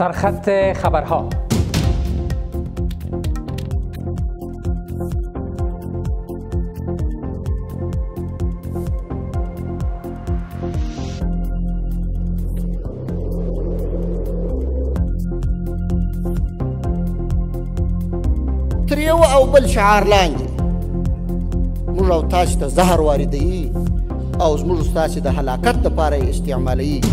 سرخط خبرها. تر یو او بل شعار لاندې موږ او تاسو ته زهر واردوي او زموږ ستاسې د هلاکت دپاره یې استعمالوي.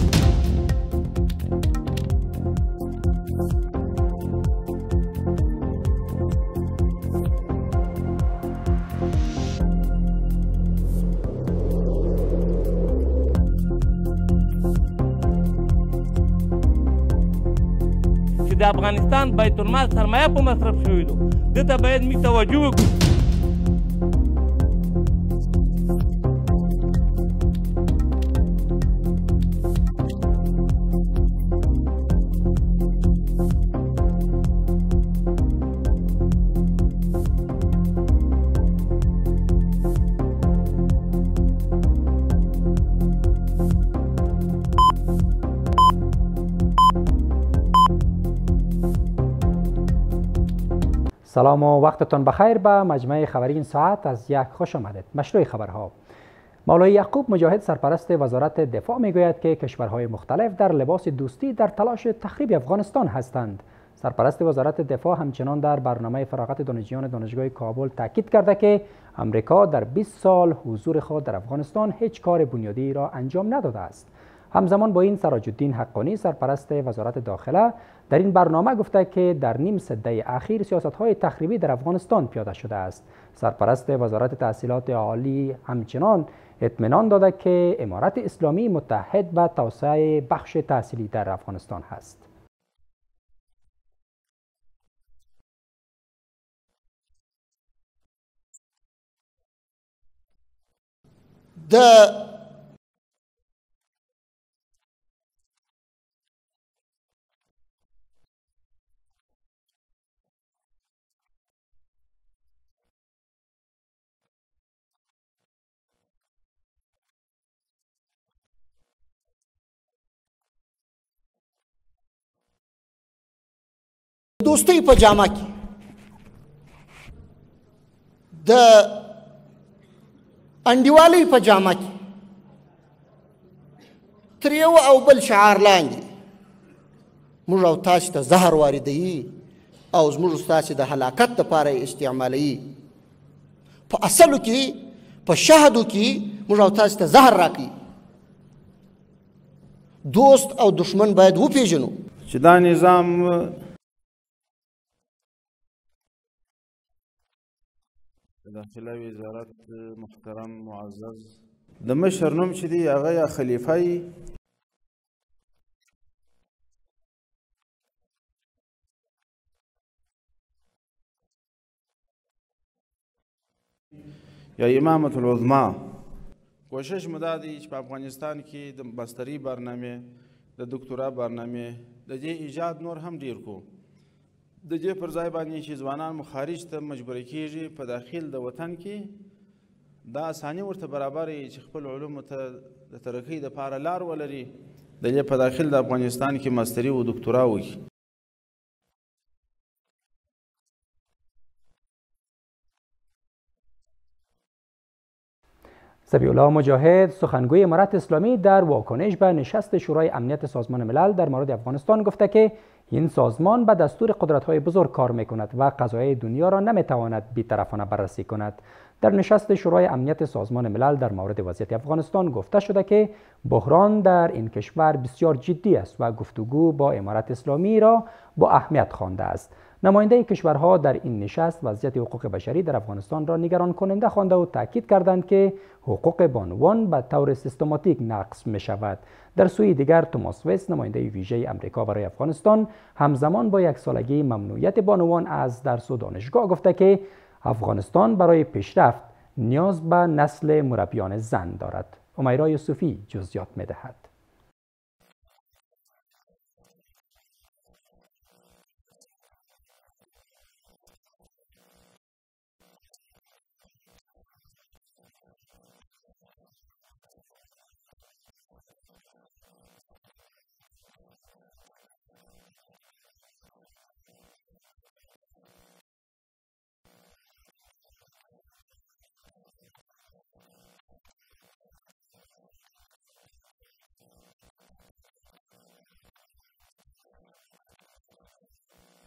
چې د افغانستان بیت المال سرمایه په مصرف شوې ده، دې ته باید موږ توجه وکړو. سلام و وقتتان بخیر. به مجمع خبری این ساعت از یک خوش آمدید. مشروع خبرها. مولای یعقوب مجاهد سرپرست وزارت دفاع میگوید که کشورهای مختلف در لباس دوستی در تلاش تخریب افغانستان هستند. سرپرست وزارت دفاع همچنان در برنامه فراغت دانشجویان دانشگاه کابل تاکید کرده که امریکا در 20 سال حضور خود در افغانستان هیچ کار بنیادی را انجام نداده است. همزمان با این سراج الدین حقانی سرپرست وزارت داخله در این برنامه گفته که در نیم سده اخیر سیاست‌های تخریبی در افغانستان پیاده شده است. سرپرست وزارت تحصیلات عالی همچنان اطمینان داده که امارت اسلامی متحد به توسعه بخش تحصیلی در افغانستان است. دوستۍ په جامه کې د انډیوالۍ په جامه کې تر یو او بل شعار لاندې موږ او تاسو ته زهر واردوي او زموږ ستاسې د هلاکت دپاره یې استعمالوي. په اصلو کې په شهدو کې موږ او تاسو ته زهر راکوي. دوست او دشمن باید وپېژنو چې دا نظام داخله وزارت محترم معزز د مشر نوم چې دی هغه یا خلیفه یا امامة العظما. کوشش مو دا دی چې په افغانستان کې د ماستري برنامې د دکتورا برنامې د دې ایجاد نور هم ډیر کو. د دې پر ځای باندې چې ځوانان مو خارج ته مجبوره کیږي په داخل د وطن کې دا اساني ورته برابر وي چې خپل علومو ته د ترقۍ دپاره لار ولري، د دې په داخل د افغانستان کې ماستري و دکتورا وکړي. ذبیح الله مجاهد سخنگوی امارت اسلامی در واکنش به نشست شورای امنیت سازمان ملل در مورد افغانستان گفته که این سازمان به دستور قدرت‌های بزرگ کار می‌کند و قضایای دنیا را نمی‌تواند بی‌طرفانه بررسی کند. در نشست شورای امنیت سازمان ملل در مورد وضعیت افغانستان گفته شده که بحران در این کشور بسیار جدی است و گفتگو با امارت اسلامی را با اهمیت خوانده است. نماینده کشورها در این نشست وضعیت حقوق بشری در افغانستان را نگران کننده خوانده و تاکید کردند که حقوق بانوان به طور سیستماتیک نقض می شود. در سوی دیگر توماس ویس نماینده ویژه امریکا برای افغانستان همزمان با یک سالگی ممنوعیت بانوان از درس و دانشگاه گفته که افغانستان برای پیشرفت نیاز به نسل مربیان زن دارد. امیرا یوسفی جزئیات می دهد.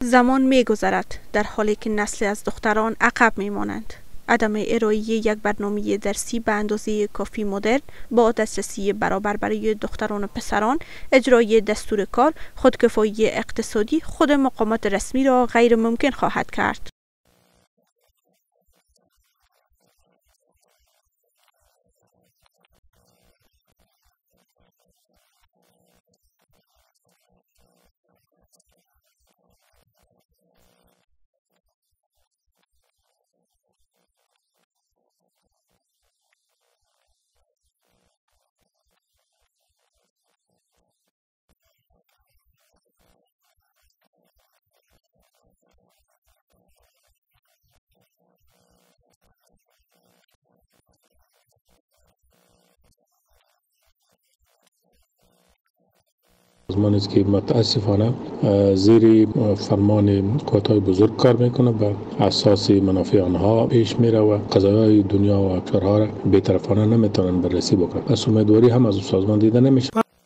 زمان می‌گذرد در حالی که نسل از دختران عقب می‌مانند. عدم ارائه یک برنامه درسی به اندازه کافی مدرن با دسترسی برابر برای دختران و پسران، اجرای دستور کار، خودکفایی اقتصادی خود مقامات رسمی را غیر ممکن خواهد کرد. سازمانی است که متاسفانه زیر فرمان قوت‌های بزرگ کار میکنه، به اساس منافع آنها پیش میره و قضایای دنیا و افشارها را بی‌طرفانه نمیتونن بررسی بکنن. پس امیدواری هم از سازمان دیده نمیشه.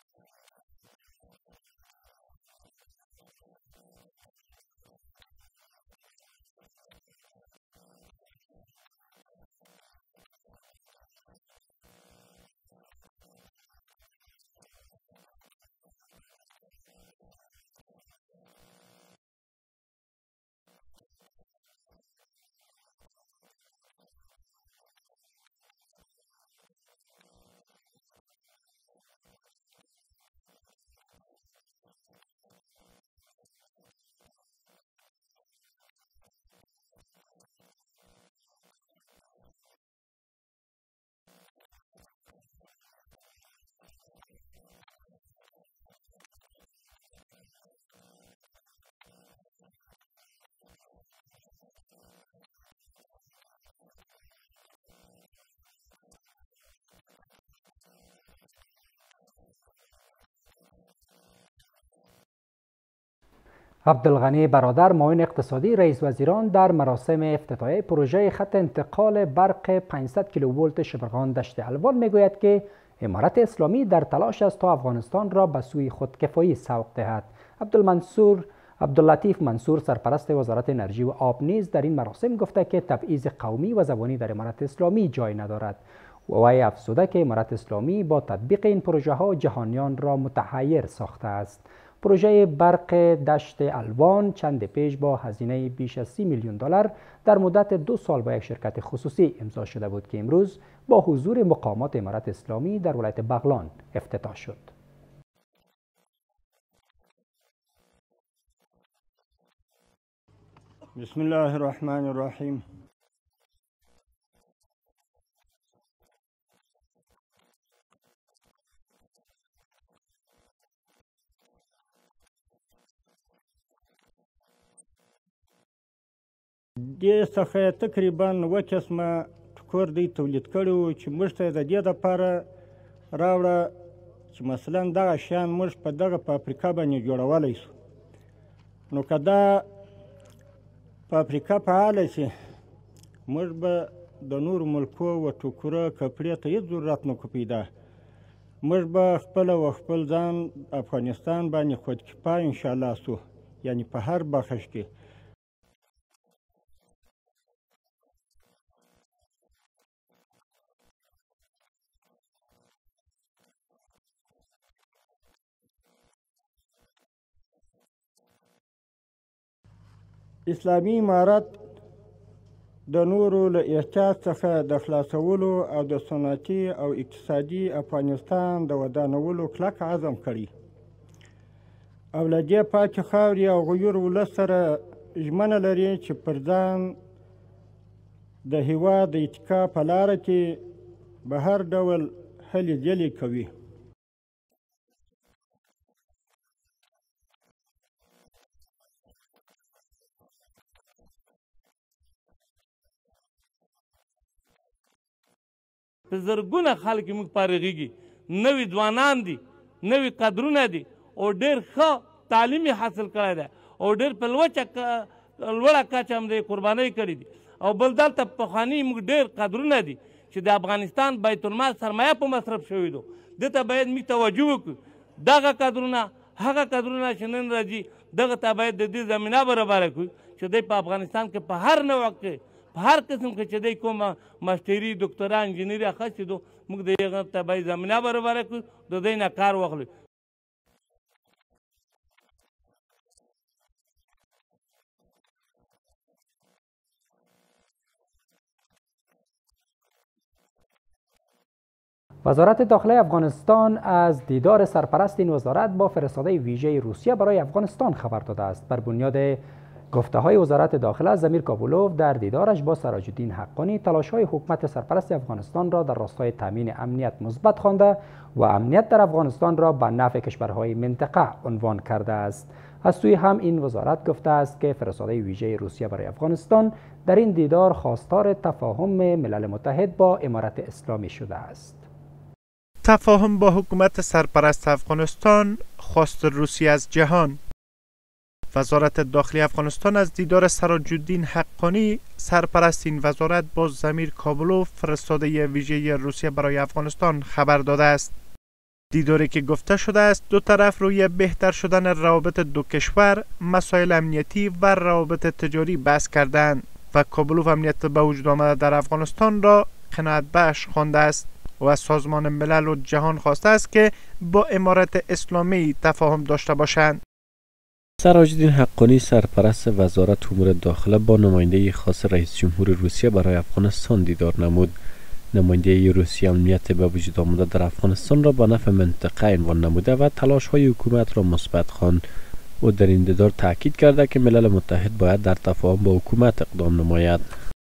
عبدالغنی برادر معاون اقتصادی رئیس وزیران در مراسم افتتاحیه پروژه خط انتقال برق 500 کیلوولت شبرغان دشت الوان میگوید که امارت اسلامی در تلاش است تا افغانستان را به سوی خودکفایی سوق دهد. عبداللطیف منصور سرپرست وزارت انرژی و آب نیز در این مراسم گفته که تبعیض قومی و زبانی در امارت اسلامی جای ندارد و وی افزوده که امارت اسلامی با تطبیق این پروژه ها جهانیان را متحیر ساخته است. پروژه برق دشت الوان چند پیش با هزینه بیش از 30 میلیون دلار در مدت 2 سال با یک شرکت خصوصی امضا شده بود که امروز با حضور مقامات امارت اسلامی در ولایت بغلان افتتاح شد. بسم الله الرحمن الرحیم. دې څخه تقریبا 9 قسمه ټوکر دی تولید کړي وو چې موږ ته د دې دپاره راوړه چې مثلا دغه شیان موږ په دغه فابریکه باندې جوړولی شو. نو که دا فابریکه فعاله شي موږ به د نورو ملکو و ټوکره کپړې ته هېڅ ضرورت نه کو پیدا. موږ به خپله و خپل ځان افغانستان باندې خودکفا انشاءالله سو، یعنی په هر بخش کې. اسلامي امارت د نورو له احتیاج څخه د خلاصولو او د صنعتي او اقتصادي افغانستان د ودانولو کلک عزم کړي او له دې پاکې خاورې او غیور ولس سره ژمنه لري چې پر ځان د هېواد د اتکا په لاره کې به هر ډول هلې ځلې کوي. په زرګونه خلک موږ فارغېږي، نوي ځوانان دي، نوي قدرونه دي او ډېر ښه تعلیم حاصل کړی دی او ډېر په لوړه کچه هم د قربانۍ کړي دي. او بل دلته پخواني موږ ډېر قدرونه دي چې د افغانستان بیت المال سرمایه په مصرف شوي دي. دې ته باید موږ توجه وکړو. دغه قدرونه هغه قدرونه چې نن راځي دغه ته باید د دې زمینه برابره کړو چې دی په افغانستان کې په هر نوع کې په هر قسم کې چې دی کومه ماستري دکترا انجینري اخیستې دو موږ د هغه ته باید زمینه برابره کړو د دوی نه کار واخلو. وزارت داخله افغانستان از دیدار سرپرست این وزارت با فرستاده ویژه روسیه برای افغانستان خبر داده است. بر بنیاد گفته‌های وزارت داخله، ضمیر کابولوف در دیدارش با سراج الدین حقانی تلاش‌های حکومت سرپرست افغانستان را در راستای تامین امنیت مثبت خوانده و امنیت در افغانستان را به نفع کشورهای منطقه عنوان کرده است. از سوی هم این وزارت گفته است که فرستاده ویژه روسیه برای افغانستان در این دیدار خواستار تفاهم ملل متحد با امارت اسلامی شده است. تفاهم با حکومت سرپرست افغانستان، خواست روسیه از جهان. وزارت داخلی افغانستان از دیدار سراج الدین حقانی سرپرست این وزارت با ضمیر کابولوف فرستاده ویژه روسیه برای افغانستان خبر داده است. دیداری که گفته شده است دو طرف روی بهتر شدن روابط دو کشور، مسائل امنیتی و روابط تجاری بحث کردند و کابولوف امنیت به وجود آمده در افغانستان را قناعت بخش خوانده است و از سازمان ملل و جهان خواسته است که با امارت اسلامی تفاهم داشته باشند. سراج الدین حقانی سرپرست وزارت امور داخله با نماینده خاص رئیس جمهور روسیه برای افغانستان دیدار نمود. نماینده روسیه امنیت به وجود آمده در افغانستان را به نفع منطقه عنوان نموده و تلاش‌های حکومت را مثبت خواند. او در این دیدار تاکید کرده که ملل متحد باید در تفاهم با حکومت اقدام نماید.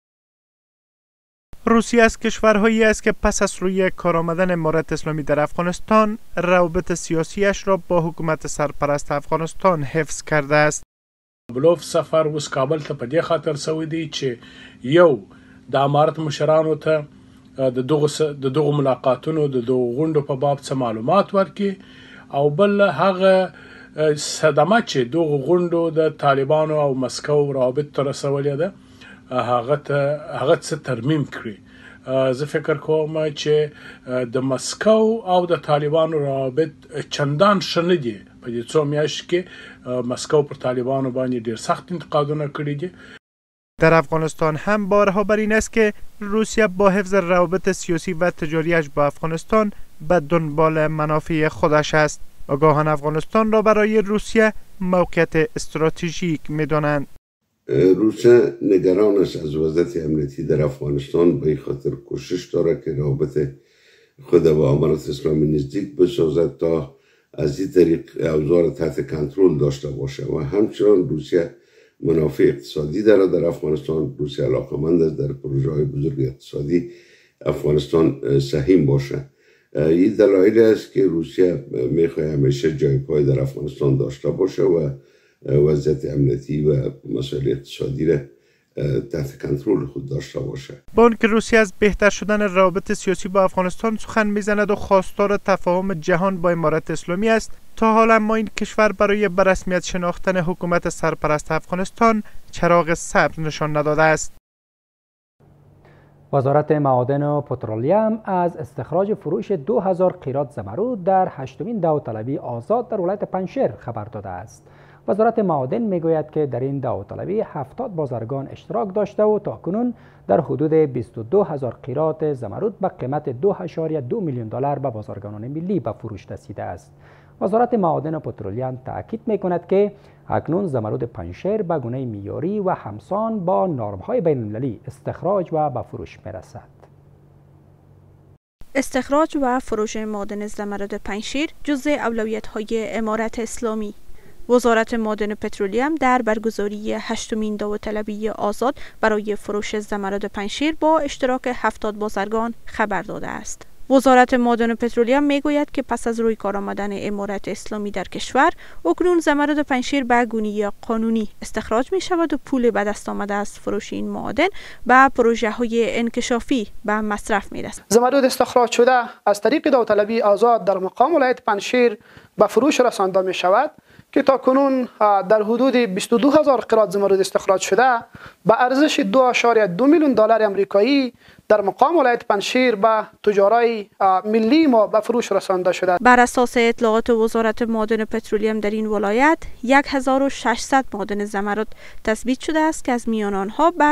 روسیه از کشورهایی است که پس از روی کار آمدن امارت اسلامی در افغانستان روابط سیاسیش را با حکومت سرپرست افغانستان حفظ کرده است. بلوف سفر اوس کابل ته په دې خاطر سوی دی چې یو د امارت مشرانو ته د دغه ملاقاتونو د دغه غونډو په باب څه معلومات ورکړي او بل هغه صدمه چې دغه غونډو د طالبانو او مسکو روابط ته رسولې ده هغه څه ترمیم کړي. زه فکر کوم چې د مسکو او د طالبانو روابط چندان ښه نه دي. په دې څو میاشتو کې مسکو پر طالبانو باندې ډېر سخت انتقادونه کړي دي. در افغانستان هم بارها بر این است که روسیه با حفظ روابط سیاسی و تجاریش با افغانستان به دنبال منافع خودش است. آگاهان افغانستان را برای روسیه موقعیت استراتژیک می‌دانند. روسیه نگران است از وضعیت امنیتی در افغانستان، به این خاطر کوشش دارد که روابط خود با امارت اسلامی نزدیک بسازد تا از این طریق اوضاع را تحت کنترل داشته باشه و همچنان روسیه منافع اقتصادی دارد در افغانستان. روسیه علاقمند است در پروژه های بزرگ اقتصادی افغانستان سهیم باشه. این دلایل است که روسیه میخواهد همیشه جای پای در افغانستان داشته باشه و وضعیت امنیتی و مسائل اقتصادی را تحت کنترل خود داشته باشه. با آنکه روسیه از بهتر شدن روابط سیاسی با افغانستان سخن میزند و خواستار تفاهم جهان با امارت اسلامی است، تا حالا اما این کشور برای به رسمیت شناختن حکومت سرپرست افغانستان چراغ سبز نشان نداده است. وزارت معادن و پترولیم از استخراج فروش 2000 قیراط زمرد در 8مین داوطلبی آزاد در ولایت پنجشیر خبر داده است. وزارت معادن میگوید که در این داوطلبی 70 بازرگان اشتراک داشته و تاکنون در حدود 22000 قیراط زمرد به قیمت 2.2 میلیون دلار به بازرگانان ملی به فروش رسیده است. وزارت معادن و پترولیم تاکید میکند که اکنون زمرد پنجشیر به گونه معیاری و همسان با نرم‌های بین‌المللی استخراج و به فروش میرسد. استخراج و فروش معادن زمرد پنجشیر جزء اولویت‌های امارت اسلامی. وزارت معادن و پترولیم در برگزاری 8مین داوطلبی آزاد برای فروش زمرد پنجشیر با اشتراک 70 بازرگان خبر داده است. وزارت معادن و پترولیم میگوید که پس از روی کار آمدن امارت اسلامی در کشور، اکنون زمرد پنجشیر به گونه قانونی استخراج می شود و پول به دست آمده از فروش این معادن به پروژه های انکشافی به مصرف می رسد. زمرد استخراج شده از طریق داوطلبی آزاد در مقام ولایت پنجشیر به فروش رسانده می شود که تاکنون در حدود 22,000 قراد زمرد استخراج شده به ارزش 2.2 میلیون دلار آمریکایی در مقام ولایت پنجشیر به تجارای ملی ما به فروش رسانده شده. بر اساس اطلاعات وزارت معادن و پترولیم در این ولایت 1600 معادن زمرد تثبیت شده است که از میان آنها به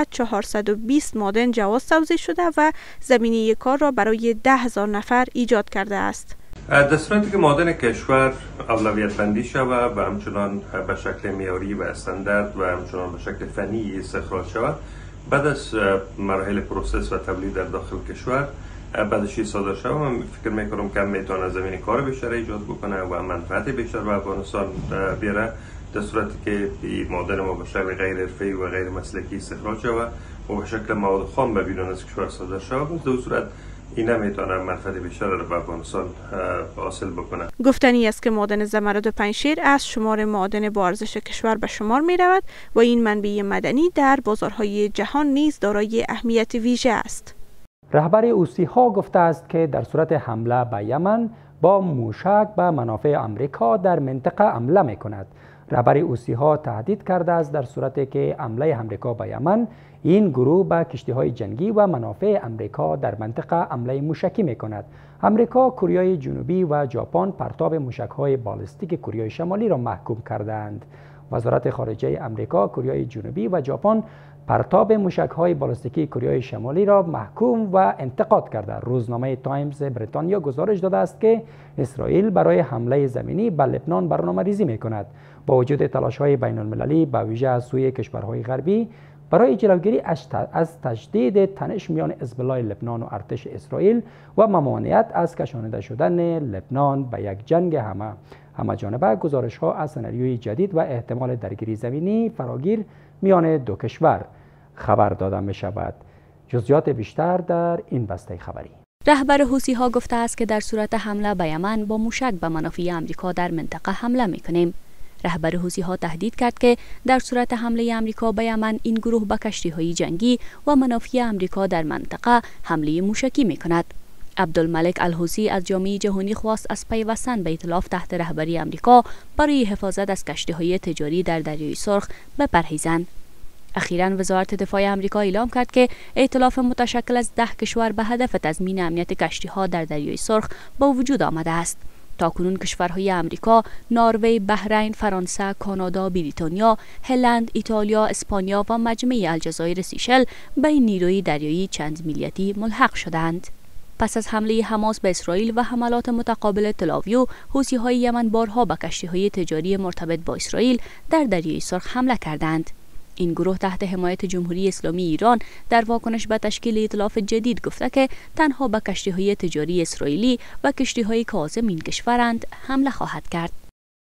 420 معادن جواز توزیع شده و زمینه کار را برای 10,000 نفر ایجاد کرده است. در صورتی که معادن کشور اولویت بندی شود و همچنان به شکل معیاری و استاندارد و همچنان به شکل فنی استخراج شود، بعد از مراحل پروسس و تولید در داخل کشور بعدش صادر شود، من فکر میکنم که میتونه زمین کار بیشتر ایجاد بکنه و منفعت بیشتر به افغانستان بیاره. در صورتی که معادن ما به شکل غیر حرفه‌ای و غیر مسلکی استخراج شود و به شکل مواد خام به بیرون از کشور صادر شود، در صورت این میتونه منفعت بیشتر را به افغانستان حاصل بکنه. گفتنی است که معادن زمرد پنجشیر از شمار معادن با ارزش کشور به شمار می رود و این منبع معدنی در بازارهای جهان نیز دارای اهمیت ویژه است. رهبر حوثی ها گفته است که در صورت حمله به یمن با موشک به منافع آمریکا در منطقه حمله می کند. رهبر حوثی ها تهدید کرده است در صورتی که حمله آمریکا به یمن، این گروه به کشتی‌های جنگی و منافع آمریکا در منطقه حمله موشکی می‌کند. آمریکا، کره جنوبی و ژاپن پرتاب موشک‌های بالستیک کره شمالی را محکوم کردند. وزارت خارجه آمریکا، کره جنوبی و ژاپن پرتاب موشک‌های بالستیکی کره شمالی را محکوم و انتقاد کرده. روزنامه تایمز بریتانیا گزارش داده است که اسرائیل برای حمله زمینی به لبنان برنامه‌ریزی می‌کند. با وجود تلاش‌های بین‌المللی به ویژه از سوی کشورهای غربی برای جلوگیری از تجدید تنش میان حزب الله لبنان و ارتش اسرائیل و ممانعت از کشانده شدن لبنان به یک جنگ همه جانبه، گزارش‌ها از سناریوی جدید و احتمال درگیری زمینی فراگیر میان دو کشور خبر داده می شود. جزئیات بیشتر در این بسته خبری. رهبر حوثی ها گفته است که در صورت حمله به یمن با موشک به منافع آمریکا در منطقه حمله می کنیم. رهبر حوثی ها تهدید کرد که در صورت حمله آمریکا به یمن، این گروه به کشتی‌های جنگی و منافع آمریکا در منطقه حمله موشکی می کند. عبدالملک الحوثی از جامعه جهانی خواست از پیوستن به ائتلاف تحت رهبری آمریکا برای حفاظت از کشتی‌های تجاری در دریای سرخ بپرهیزند. اخیراً وزارت دفاع آمریکا اعلام کرد که ائتلاف متشکل از 10 کشور به هدف تضمین امنیت کشتی‌ها در دریای سرخ با وجود آمده است. تاکنون کشورهای آمریکا، نروژ، بحرین، فرانسه، کانادا، بریتانیا، هلند، ایتالیا، اسپانیا و مجمع الجزایر سیشل به این نیروی دریایی چند ملیتی ملحق شدند. پس از حمله حماس به اسرائیل و حملات متقابل تل‌آویو، حوثی‌های یمن بارها به کشتی‌های تجاری مرتبط با اسرائیل در دریای سرخ حمله کردند. این گروه تحت حمایت جمهوری اسلامی ایران در واکنش به تشکیل ائتلاف جدید گفته که تنها به کشتی‌های تجاری اسرائیلی و کشتی‌های که عازم این کشورند حمله خواهد کرد.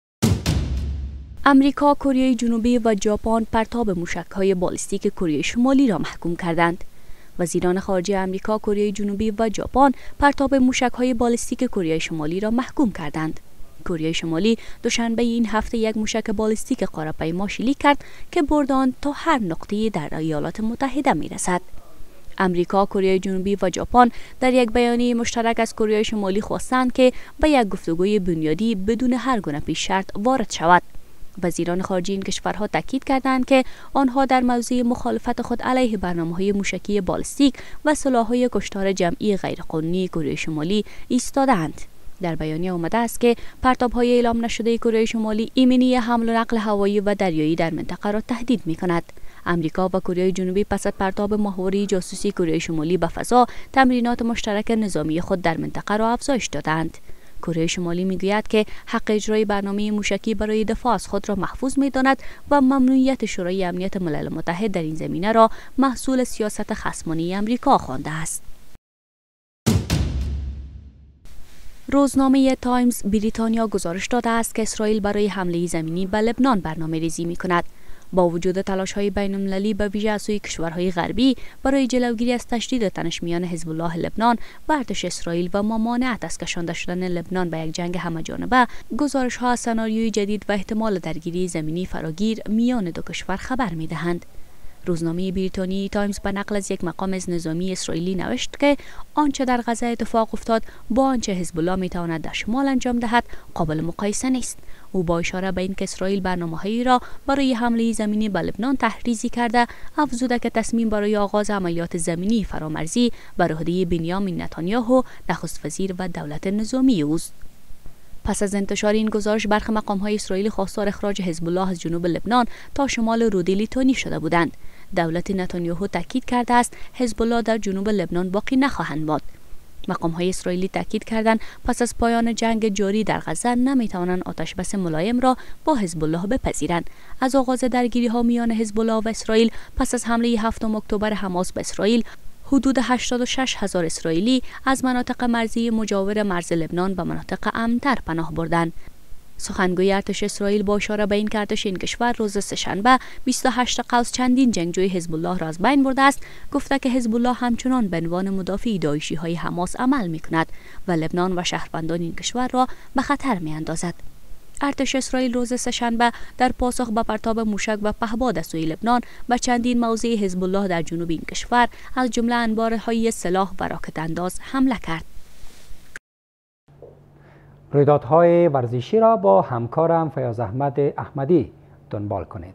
امریکا، کره جنوبی و ژاپن پرتاب موشک‌های بالستیک کره شمالی را محکوم کردند. وزیران خارجه امریکا، کره جنوبی و ژاپن پرتاب موشک‌های بالستیک کره شمالی را محکوم کردند. کره شمالی دوشنبه این هفته یک موشک بالستیک قاره‌پیما شلیک کرد که برد آن تا هر نقطه‌ای در ایالات متحده می‌رسد. امریکا، کره جنوبی و ژاپن در یک بیانیه مشترک از کره شمالی خواستند که به یک گفتگوی بنیادی بدون هر گونه پیش شرط وارد شود. وزیران خارجه این کشورها تاکید کردند که آنها در موضوع مخالفت خود علیه برنامه‌های موشکی بالستیک و سلاح‌های کشتار جمعی غیرقانونی کره شمالی ایستادند. در بیانیه آمده است که پرتاب‌های اعلام نشده کره شمالی ایمنی حمل و نقل هوایی و دریایی در منطقه را تهدید می‌کند. امریکا و کره جنوبی پس از پرتاب ماهواره جاسوسی کره شمالی به فضا، تمرینات مشترک نظامی خود در منطقه را افزایش دادند. کره شمالی میگوید که حق اجرای برنامه موشکی برای دفاع از خود را محفوظ می‌داند و ممنوعیت شورای امنیت ملل متحد در این زمینه را محصول سیاست خصمانه آمریکا خوانده است. روزنامه تایمز بریتانیا گزارش داده است که اسرائیل برای حمله زمینی به لبنان برنامه‌ریزی می‌کند. با وجود تلاش‌های بین‌المللی به ویژه از سوی کشورهای غربی برای جلوگیری از تشدید تنش میان حزب الله لبنان و ارتش اسرائیل و ممانعت از کشانده شدن لبنان به یک جنگ همه‌جانبه، گزارش‌ها از سناریوی جدید و احتمال درگیری زمینی فراگیر میان دو کشور خبر می‌دهند. روزنامه بریتانیایی تایمز به نقل از یک مقام از نظامی اسرائیلی نوشت که آنچه در غزه اتفاق افتاد با آنچه حزب الله میتواند در شمال انجام دهد قابل مقایسه نیست. او با اشاره به اینکه اسرائیل برنامه‌هایی را برای حمله زمینی به لبنان تحریزی کرده، افزوده که تصمیم برای آغاز عملیات زمینی فرامرزی بر عهده بنیامین نتانیاهو، نخست وزیر و دولت نظامی اوست. پس از انتشار این گزارش، برخی مقام‌های اسرائیلی خواستار اخراج حزب الله از جنوب لبنان تا شمال رود لیتانی شده بودند. دولت نتانیاهو تاکید کرده است حزب الله در جنوب لبنان باقی نخواهند ماند. مقام‌های اسرائیلی تاکید کردند پس از پایان جنگ جاری در غزه نمی‌توانند آتشبس ملایم را با حزب الله بپذیرند. از آغاز درگیری‌ها میان حزب الله و اسرائیل پس از حمله 7 اکتبر حماس به اسرائیل، حدود 86,000 اسرائیلی از مناطق مرزی مجاور مرز لبنان به مناطق امن‌تر پناه بردند. سخنگوی ارتش اسرائیل با اشاره به این که ارتش این کشور روز سه‌شنبه 28 قوس چندین جنگجوی حزب الله را از بین برده است، گفته که حزب الله همچنان به عنوان مدافع داعشی‌های حماس عمل می‌کند و لبنان و شهروندان این کشور را به خطر می‌اندازد. ارتش اسرائیل روز سه‌شنبه در پاسخ به پرتاب موشک و پهپاد از سوی لبنان به چندین موضع حزب الله در جنوب این کشور از جمله انبارهای سلاح و راکت انداز حمله کرد. رویدادهای ورزشی را با همکارم فیاض احمد احمدی دنبال کنید.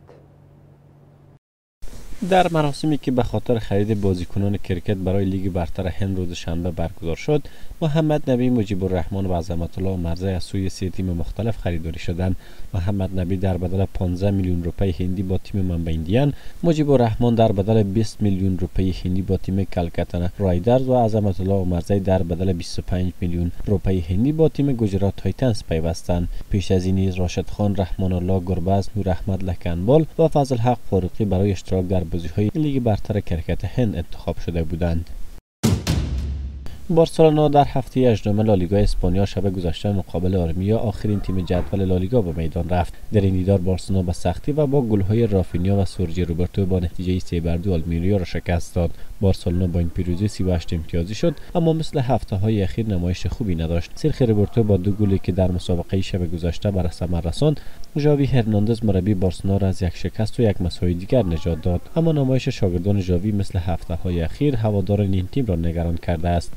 در مراسمی که به خاطر خرید بازیکنان کرکت برای لیگ برتر هند روز شنبه برگزار شد، محمد نبی، مجیب الرحمن و عظمت الله مرزی از سوی 3 تیم مختلف خریداری شدند. محمد نبی در بدل 15 میلیون روپیه هندی با تیم منبع ایندیان، مجیب الرحمن در بدل 20 میلیون روپیه هندی با تیم کلکتا رایدرز و عظمت الله مرزی در بدل 25 میلیون روپیه هندی با تیم گجرات تایتنز پیوستند. پیش از این نیز راشد خان، رحمان الله گربز، نور احمد لکنبال و فضل حق فاروقی برای اشتراک در بازی‌های لیگ برتر کرکت هند انتخاب شده بودند. بارسلونا در هفته 18 لالیگا اسپانیا شب گذشته مقابل آرمیا، آخرین تیم جدول لالیگا، به میدان رفت. در این دیدار بارسلونا به سختی و با گل‌های رافینیا و سرجی روبرتو با نتیجه 3-2 آلمریا را شکست داد. بارسلونا با این پیروزی 38 امتیازی شد، اما مثل هفته‌های اخیر نمایش خوبی نداشت. سرخی روبرتو با 2 گلی که در مسابقه شب گذشته بر ثمر رساند، ژاوی هرناندز مربی بارسلونا را از یک شکست و یک مساوی دیگر نجات داد. اما نمایش شاگردان ژاوی مثل هفته‌های اخیر هواداران این تیم را نگران کرده است.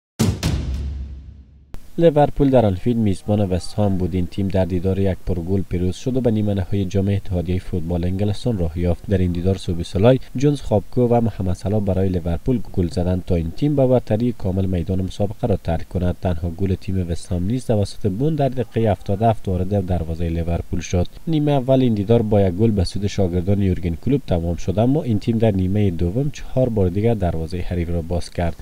لیورپول در آنفیلد میزبان وست هام بود. این تیم در دیدار 1 پر گل پیروز شد و به نیمه نهایی جام اتحادیه فوتبال انگلستان راه یافت. در این دیدار سوبیسلای، جونز خوابکو و محمد صلاح برای لیورپول گل زدند تا این تیم با برتری کامل میدان مسابقه را ترک کند. تنها گل تیم وست هام نیز توسط بون در دقیقه 77 وارد دروازه لیورپول شد. نیمه اول این دیدار با 1 گل به سود شاگردان یورگن کلوپ تمام شد، اما این تیم در نیمه دوم 4 بار دیگر دروازه حریف را باز کرد.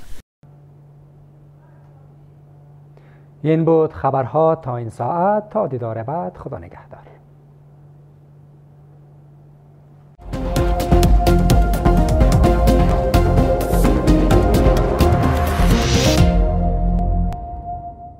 این بود خبرها تا این ساعت. تا دیدار بعد، خدا نگهدار.